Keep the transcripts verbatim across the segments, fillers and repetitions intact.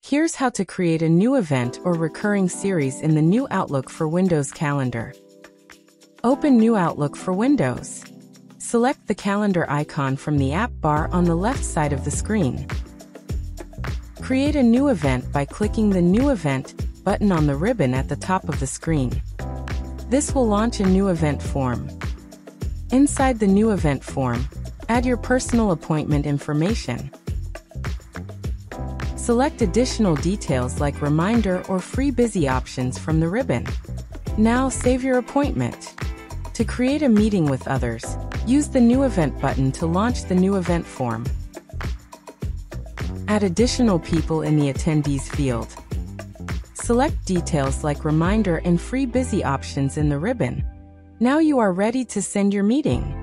Here's how to create a new event or recurring series in the new Outlook for Windows calendar. Open New Outlook for Windows. Select the calendar icon from the app bar on the left side of the screen. Create a new event by clicking the New Event button on the ribbon at the top of the screen. This will launch a new event form. Inside the new event form, add your personal appointment information. Select additional details like reminder or free busy options from the ribbon. Now save your appointment. To create a meeting with others, use the New Event button to launch the new event form. Add additional people in the attendees field. Select details like reminder and free busy options in the ribbon. Now you are ready to send your meeting.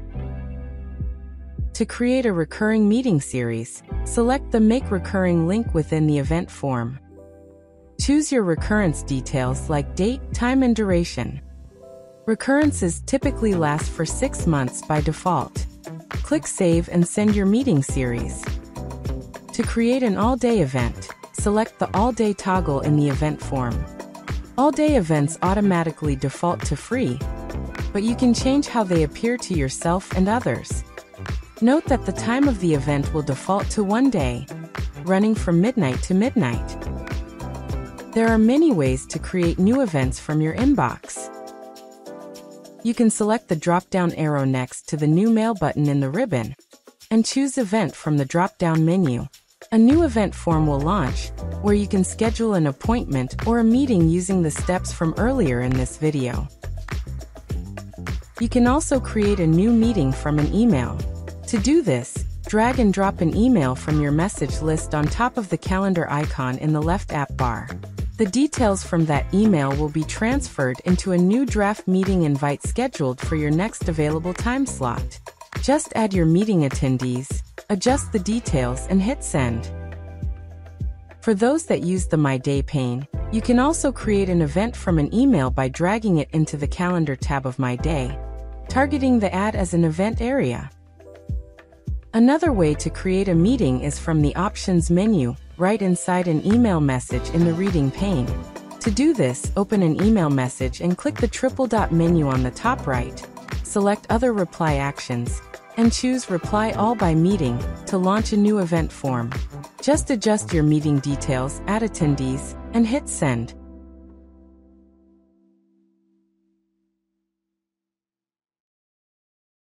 To create a recurring meeting series, select the Make Recurring link within the event form. Choose your recurrence details like date, time, and duration. Recurrences typically last for six months by default. Click Save and send your meeting series. To create an all-day event, select the All-Day toggle in the event form. All-day events automatically default to free, but you can change how they appear to yourself and others. Note that the time of the event will default to one day, running from midnight to midnight. There are many ways to create new events from your inbox. You can select the drop-down arrow next to the New Mail button in the ribbon, and choose Event from the drop-down menu. A new event form will launch, where you can schedule an appointment or a meeting using the steps from earlier in this video. You can also create a new meeting from an email. To do this, drag and drop an email from your message list on top of the calendar icon in the left app bar. The details from that email will be transferred into a new draft meeting invite scheduled for your next available time slot. Just add your meeting attendees, adjust the details, and hit send. For those that use the My Day pane, you can also create an event from an email by dragging it into the Calendar tab of My Day, targeting the ad as an event area. Another way to create a meeting is from the Options menu, right inside an email message in the Reading pane. To do this, open an email message and click the triple dot menu on the top right. Select Other Reply Actions, and choose Reply All by Meeting to launch a new event form. Just adjust your meeting details, add attendees, and hit send.